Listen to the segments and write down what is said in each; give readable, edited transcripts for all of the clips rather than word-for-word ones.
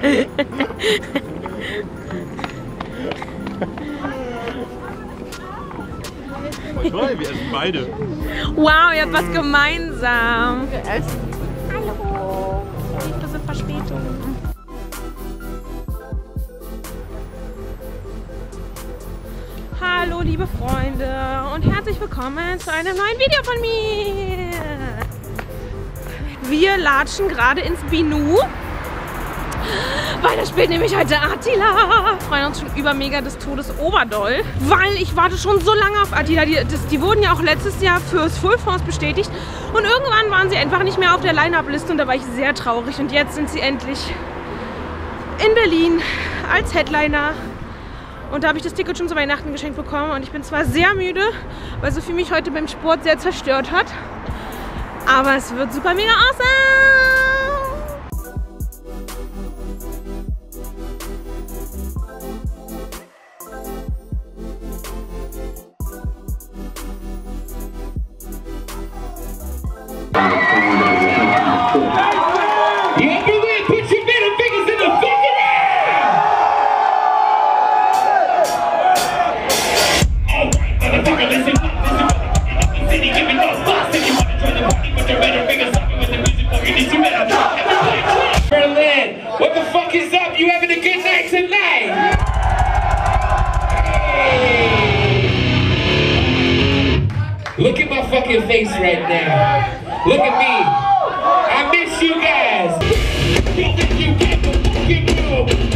Toll, wir essen beide. Wow, ihr habt was gemeinsam. Wir essen. Hallo. Das ist Verspätung. Hallo liebe Freunde und herzlich willkommen zu einem neuen Video von mir. Wir latschen gerade ins Binu, weil da spielt nämlich heute Attila. Wir freuen uns schon über mega des Todes oberdoll, weil ich warte schon so lange auf Attila. Die wurden ja auch letztes Jahr fürs Full Force bestätigt und irgendwann waren sie einfach nicht mehr auf der Line-Up-Liste und da war ich sehr traurig. Und jetzt sind sie endlich in Berlin als Headliner. Und da habe ich das Ticket schon zu Weihnachten geschenkt bekommen und ich bin zwar sehr müde, weil Sophie mich heute beim Sport sehr zerstört hat, aber es wird super mega awesome! What the fuck is up? You having a good night tonight? Hey. Look at my fucking face right now. Look at me. I miss you guys. You get the fucking room.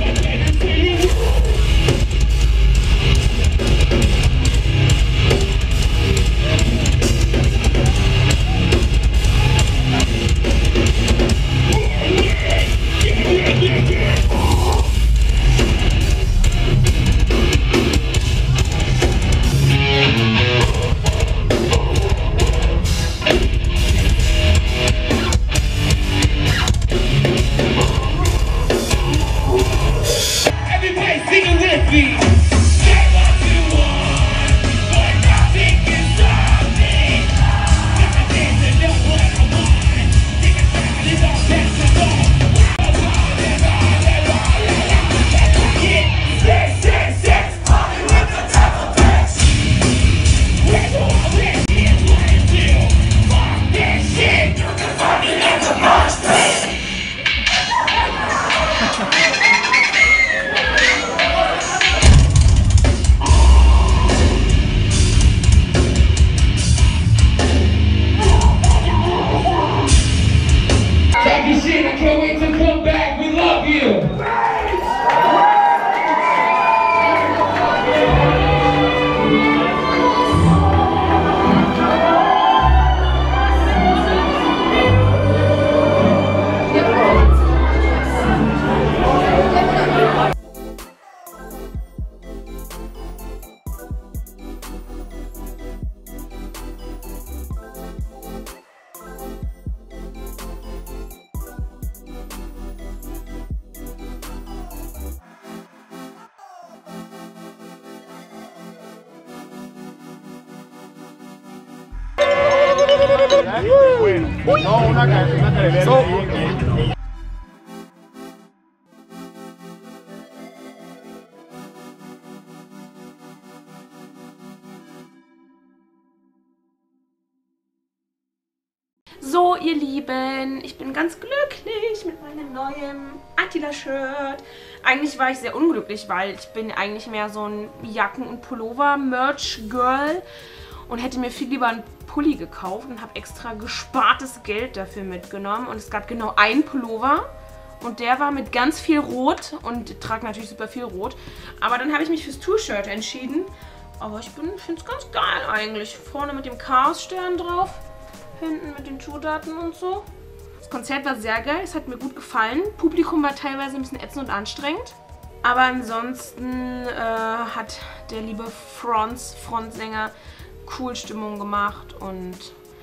So, ihr Lieben, ich bin ganz glücklich mit meinem neuen Attila-Shirt. Eigentlich war ich sehr unglücklich, weil ich bin eigentlich mehr so ein Jacken- und Pullover-Merch-Girl und hätte mir viel lieber einen Pulli gekauft und habe extra gespartes Geld dafür mitgenommen. Und es gab genau einen Pullover und der war mit ganz viel Rot und ich trage natürlich super viel Rot. Aber dann habe ich mich fürs Two-Shirt entschieden. Aber ich finde es ganz geil eigentlich. Vorne mit dem Chaos-Stern drauf. Hinten mit den Schuhdaten und so. Das Konzert war sehr geil, es hat mir gut gefallen. Publikum war teilweise ein bisschen ätzend und anstrengend. Aber ansonsten hat der liebe Frontsänger cool Stimmung gemacht und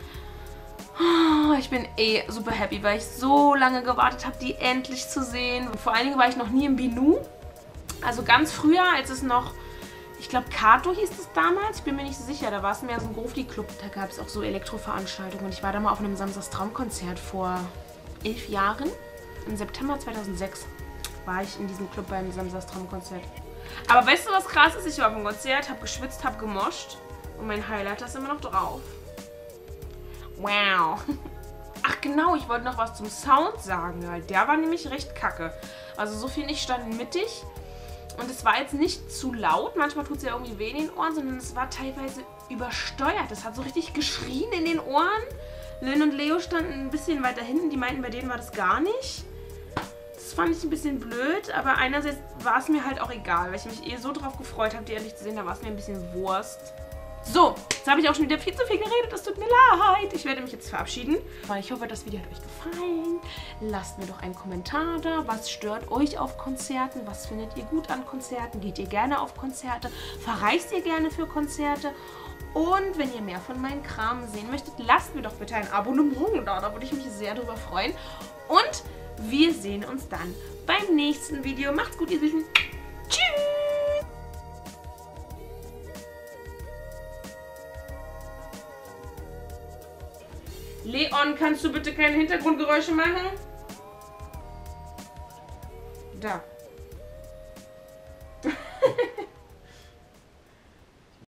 ich bin super happy, weil ich so lange gewartet habe, die endlich zu sehen. Und vor allen Dingen war ich noch nie im Binu. Also ganz früher, als es noch, ich glaube Kato hieß es damals, ich bin mir nicht so sicher, da war es mehr so ein Grufti-Club, da gab es auch so Elektroveranstaltungen und ich war da mal auf einem Samstagstraumkonzert vor 11 Jahren, im September 2006. war ich in diesem Club beim Samstagstraum-Konzert. Aber weißt du, was krass ist? Ich war auf dem Konzert, habe geschwitzt, habe gemoscht und mein Highlighter ist immer noch drauf. Wow. Ach genau, ich wollte noch was zum Sound sagen, weil der war nämlich recht kacke. Also so viel nicht standen mittig und es war jetzt nicht zu laut. Manchmal tut es ja irgendwie weh in den Ohren, sondern es war teilweise übersteuert. Es hat so richtig geschrien in den Ohren. Lynn und Leo standen ein bisschen weiter hinten. Die meinten, bei denen war das gar nicht. Das fand ich ein bisschen blöd, aber einerseits war es mir halt auch egal, weil ich mich so drauf gefreut habe, die endlich zu sehen. Da war es mir ein bisschen Wurst. So, jetzt habe ich auch schon wieder viel zu viel geredet. Das tut mir leid. Ich werde mich jetzt verabschieden. Ich hoffe, das Video hat euch gefallen. Lasst mir doch einen Kommentar da. Was stört euch auf Konzerten? Was findet ihr gut an Konzerten? Geht ihr gerne auf Konzerte? Verreist ihr gerne für Konzerte? Und wenn ihr mehr von meinem Kram sehen möchtet, lasst mir doch bitte ein Abonnement da. Da würde ich mich sehr drüber freuen. Und wir sehen uns dann beim nächsten Video. Macht's gut, ihr Süßen. Tschüss! Leon, kannst du bitte keine Hintergrundgeräusche machen? Da.